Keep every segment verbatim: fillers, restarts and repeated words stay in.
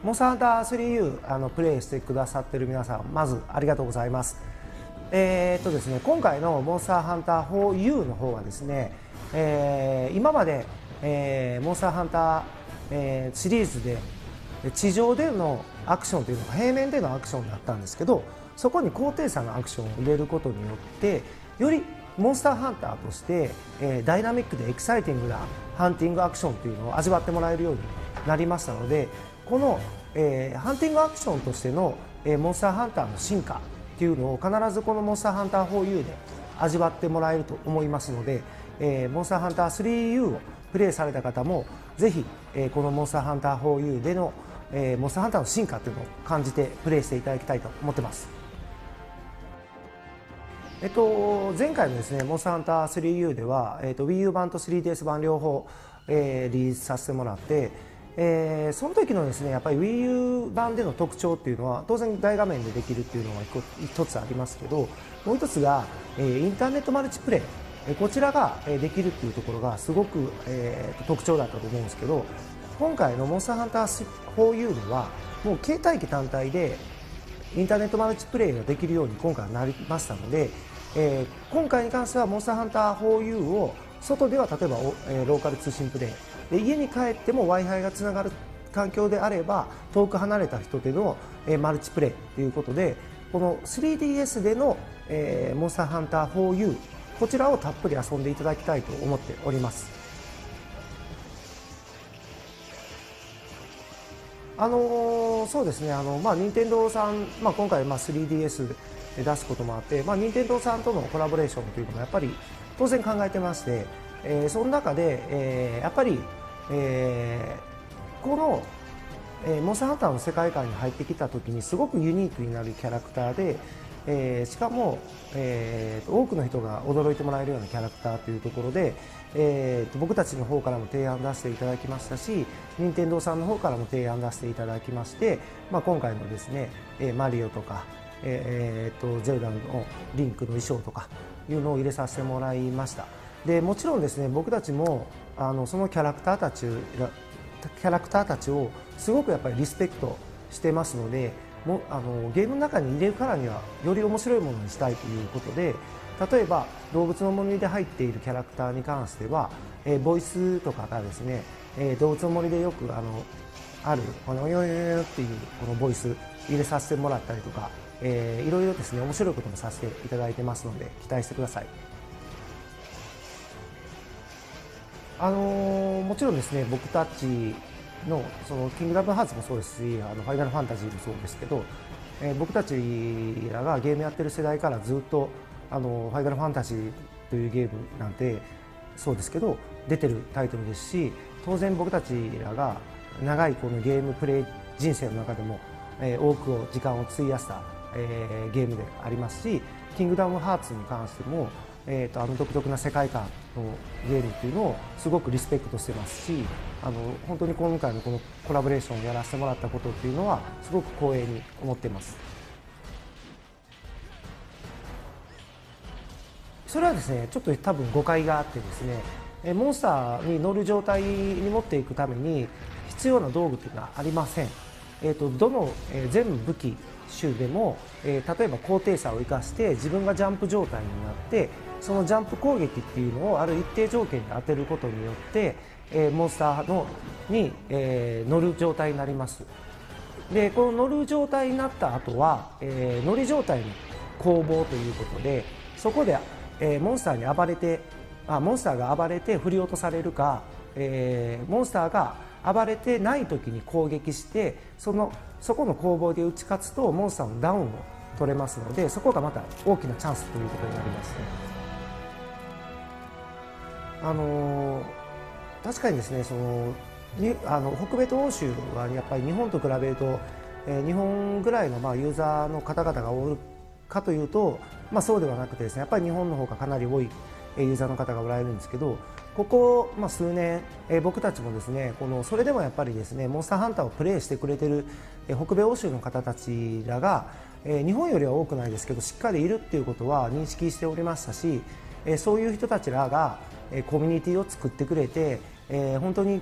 モンスターハンター スリーユー あのプレイしてくださっている皆さん、まずありがとうございます。えーっとですね、今回のモンスターハンター フォーユー の方はですね、えー、今まで、えー、モンスターハンター、えー、シリーズで地上でのアクションというのが平面でのアクションだったんですけど、そこに高低差のアクションを入れることによってよりモンスターハンターとして、えー、ダイナミックでエキサイティングなハンティングアクションというのを味わってもらえるようになりましたので、この、えー、ハンティングアクションとしての、えー、モンスターハンターの進化っていうのを必ずこのモンスターハンター フォーユー で味わってもらえると思いますので、えー、モンスターハンター スリーユー をプレイされた方もぜひ、えー、このモンスターハンター フォーユー での、えー、モンスターハンターの進化というのを感じてプレイしていただきたいと思ってます。えっと、前回のですね、モンスターハンター スリーユー では、えっと、WiiU 版と スリーディーエス 版両方、えー、リリースさせてもらって、えー、その時のですね、やっぱり WiiU 版での特徴っていうのは、当然大画面でできるっていうのが一つありますけど、もう一つが、えー、インターネットマルチプレイ、えー、こちらができるっていうところがすごく、えー、特徴だったと思うんですけど、今回のモンスターハンター フォーユー では、もう携帯機単体でインターネットマルチプレイができるように今回はなりましたので、えー、今回に関してはモンスターハンター フォーユー を外では例えば、えー、ローカル通信プレイで、家に帰っても ワイファイ がつながる環境であれば遠く離れた人での、えー、マルチプレイということで、この スリーディーエス での、えー、モンスターハンター フォーユー こちらをたっぷり遊んでいただきたいと思っております。あのー、そうですね、あのまあ任天堂さん、まあ、今回まあ スリーディーエス で出すこともあって、まあ、任天堂さんとのコラボレーションというのもやっぱり当然考えてまして、えー、その中で、えー、やっぱり、えー、この、えー、モンスターハンターの世界観に入ってきた時にすごくユニークになるキャラクターで、えー、しかも、えー、多くの人が驚いてもらえるようなキャラクターというところで、えー、僕たちの方からも提案出していただきましたし、任天堂さんの方からも提案出していただきまして、まあ、今回のですね、えー、マリオとか、えー、っとゼルダのリンクの衣装とかいうのを入れさせてもらいました。でもちろんですね、僕たちもあのそのキャラクターたちキャラクターたちをすごくやっぱりリスペクトしてますので、もあのゲームの中に入れるからにはより面白いものにしたいということで、例えば動物の森で入っているキャラクターに関しては、えー、ボイスとかがですね、えー、動物の森でよくあのあるこのヨヨヨヨっていうこのボイス入れさせてもらったりとか、えー、いろいろですね面白いこともさせていただいてますので期待してください。あのー、もちろんですね、僕たちのそのキングダムハーツもそうですし、あのファイナルファンタジーもそうですけど、えー、僕たちらがゲームやってる世代からずっとあのファイナルファンタジーというゲームなんてそうですけど出てるタイトルですし、当然僕たちらが長いこのゲームプレイ人生の中でも、えー、多くを時間を費やした、えー、ゲームでありますし、キングダムハーツに関しても、えー、とあの独特な世界観のゲームっていうのをすごくリスペクトしてますし、あの本当に今回のこのコラボレーションをやらせてもらったことっていうのはすごく光栄に思っています。それはですね、ちょっと多分誤解があってですね、えモンスターに乗る状態に持っていくために必要な道具というのはありません。えー、とどの、えー、全武器種でも、えー、例えば高低差を生かして自分がジャンプ状態になって、そのジャンプ攻撃っていうのをある一定条件で当てることによって、えー、モンスターのに、えー、乗る状態になります。でこの乗る状態になった後は、えー、乗り状態の攻防ということで、そこで、えー、モンスターに暴れてあモンスターが暴れて振り落とされるか、えー、モンスターが暴れてない時に攻撃してそのそこの攻防で打ち勝つとモンスターのダウンを取れますので、そこがまた大きなチャンスということになりますね。あのー、確かにですね、そのにあの北米と欧州はやっぱり日本と比べると、えー、日本ぐらいのまあユーザーの方々がおるかというと、まあ、そうではなくてですね、やっぱり日本の方がかなり多いユーザーの方がおられるんですけど、ここ、まあ、数年、えー、僕たちもですね、このそれでもやっぱりですねモンスターハンターをプレイしてくれてる、えー、北米欧州の方たちらが、えー、日本よりは多くないですけどしっかりいるっていうことは認識しておりましたし、えー、そういう人たちらが、えー、コミュニティを作ってくれて、えー、本当に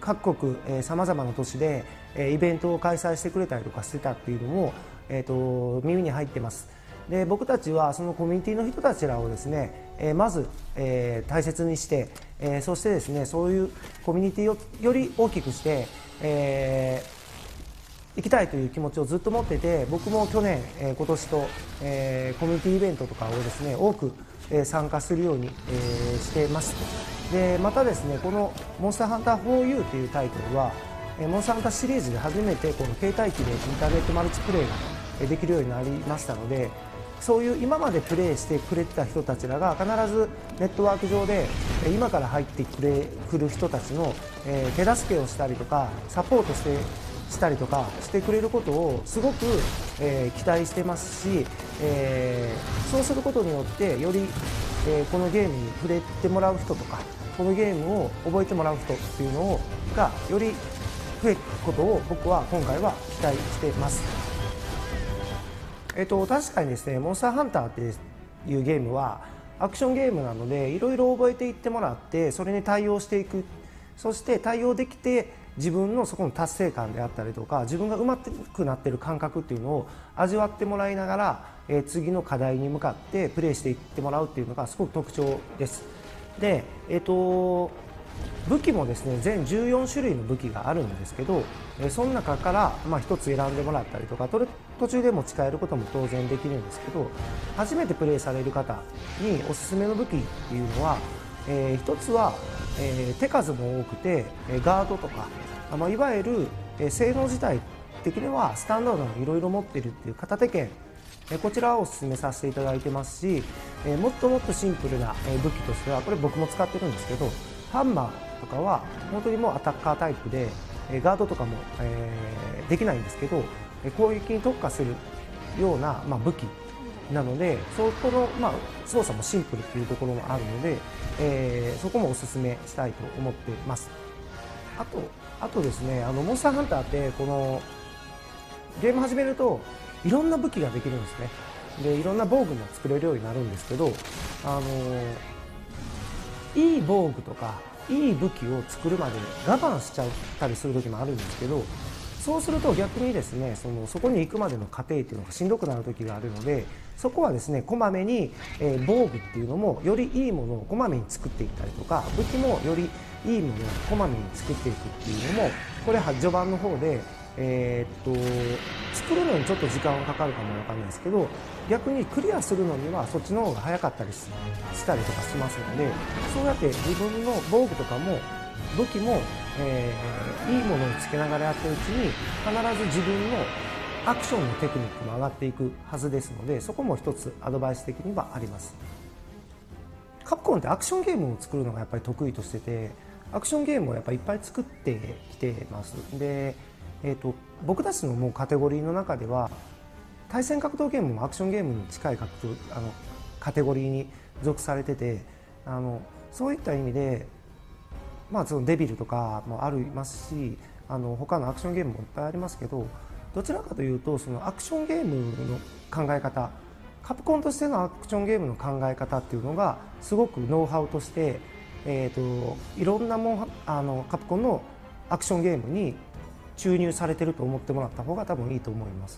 各国さまざまな都市で、えー、イベントを開催してくれたりとかしてたっていうのも、えー、と耳に入ってます。で僕たちはそのコミュニティの人たちらをですね、えー、まず、えー、大切にして、えー、そしてですねそういうコミュニティをより大きくして、えー、行きたいという気持ちをずっと持ってて、僕も去年、えー、今年と、えー、コミュニティイベントとかをですね多く、えー、参加するように、えー、してます。でまたですねこの「モンスターハンター フォーユー」というタイトルは、えー、モンスターハンターシリーズで初めてこの携帯機でインターネットマルチプレイができるようになりましたので、そういう今までプレイしてくれてた人たちらが必ずネットワーク上で今から入ってくれくる人たちの手助けをしたりとかサポートしてしたりとかしてくれることをすごく期待してますし、そうすることによってよりこのゲームに触れてもらう人とかこのゲームを覚えてもらう人っていうのがより増えることを僕は今回は期待してます。えっと、確かにですね、モンスターハンターっていうゲームはアクションゲームなのでいろいろ覚えていってもらってそれに対応していく、そして対応できて自分のそこの達成感であったりとか自分がうまくなっている感覚っていうのを味わってもらいながら、えー、次の課題に向かってプレイしていってもらうっていうのがすごく特徴です。で、えっと武器もですね全じゅうよん種類の武器があるんですけど、その中からまあひとつ選んでもらったりとか途中で持ち帰ることも当然できるんですけど、初めてプレイされる方におすすめの武器っていうのは、えー、ひとつは、えー、手数も多くてガードとか、まあ、いわゆる、えー、性能自体的にはスタンダードにいろいろ持っているっていう片手剣、こちらをお勧めさせていただいてますし、もっともっとシンプルな武器としてはこれ僕も使ってるんですけど、ハンマーとかは本当にもうアタッカータイプでガードとかもできないんですけど攻撃に特化するような武器なので、そこのまあ操作もシンプルというところもあるので、えー、そこもお勧めしたいと思っています。あとあとですね、あのモンスターハンターってこのゲーム始めるといろんな武器ができるんですね。でいろんな防具も作れるようになるんですけど、あのいい防具とかいい武器を作るまで我慢しちゃったりする時もあるんですけど、そうすると逆にですねそのそこに行くまでの過程っていうのがしんどくなる時があるので、そこはですねこまめに、えー、防具っていうのもよりいいものをこまめに作っていったりとか、武器もよりいいものをこまめに作っていくっていうのもこれは序盤の方でえー、っと作るのにちょっと時間はかかるかもわかんないですけど、逆にクリアするのにはそっちの方が早かったりしたりとかしますので、そうやって自分の防具とかも武器も、えー、いいものをつけながらやってるうちに必ず自分のアクションのテクニックも上がっていくはずですので、そこも一つアドバイス的にはあります。カプコンってアクションゲームを作るのがやっぱり得意としてて、アクションゲームをやっぱりいっぱい作ってきてます。でえー、と僕たちのもうカテゴリーの中では対戦格闘ゲームもアクションゲームに近い格闘あのカテゴリーに属されてて、あのそういった意味で、まあ、そのデビルとかもありますし、あの他のアクションゲームもいっぱいありますけど、どちらかというとそのアクションゲームの考え方、カプコンとしてのアクションゲームの考え方っていうのがすごくノウハウとして、えー、といろんなもんあのカプコンのアクションゲームに注入されていると思ってもらった方が多分いいと思います。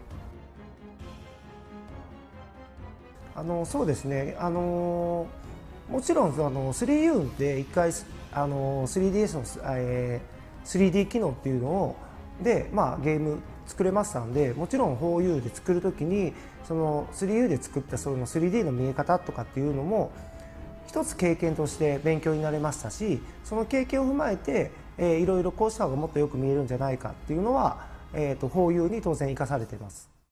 あのそうですね、あのもちろんあの スリーユー で一回あの スリーディーエス の、えー、スリーディー 機能っていうのをで、まあ、ゲーム作れましたので、もちろん フォーユー で作るときにその スリーユー で作ったその スリーディー の見え方とかっていうのも一つ経験として勉強になれましたし、その経験を踏まえてえー、いろいろこうした方がもっとよく見えるんじゃないかっていうのは、えーと、フォーユー に当然生かされています。